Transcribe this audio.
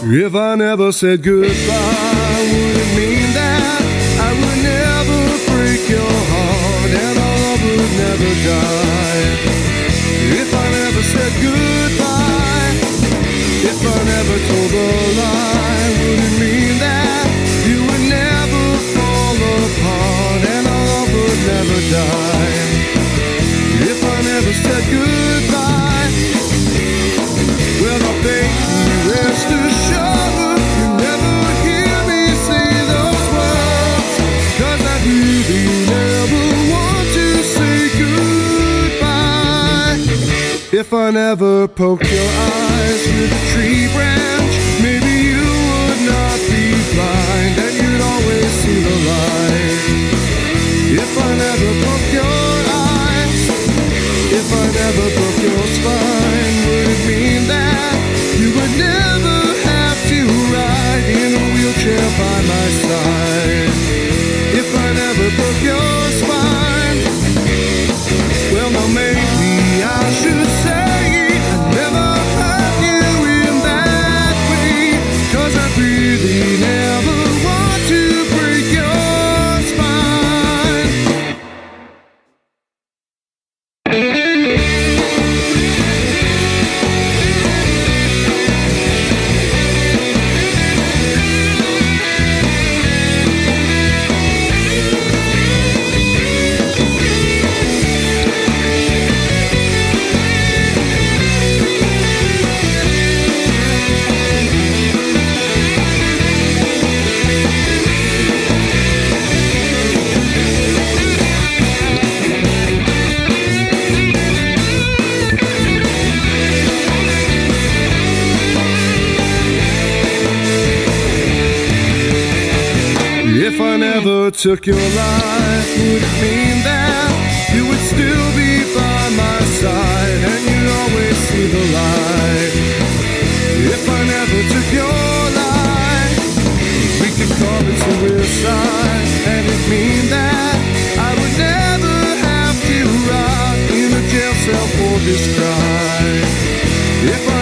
If I never said goodbye, would it mean that I would never break your heart and our love would never die? If I never said goodbye, if I never told a lie, would it mean that you would never fall apart and our love would never die? If I never said goodbye, well, now baby, rest assured you never hear me say those words, 'cause I really never want to say goodbye. If I never poked your eyes with a tree branch, maybe you would not be blind and you'd always see the light. If I never poked your eyes, if I never broke your spine, would it mean that you would never have to ride in a wheelchair by my side? If I never broke your spine, well, now maybe I should say I never hurt you in that way, 'cause I really never want to break your spine. If I never took your life, would it mean that you would still be by my side and you'd always see the light? If I never took your life, we could call it suicide, and it'd mean that I would never have to rot in a jail cell for this crime. If I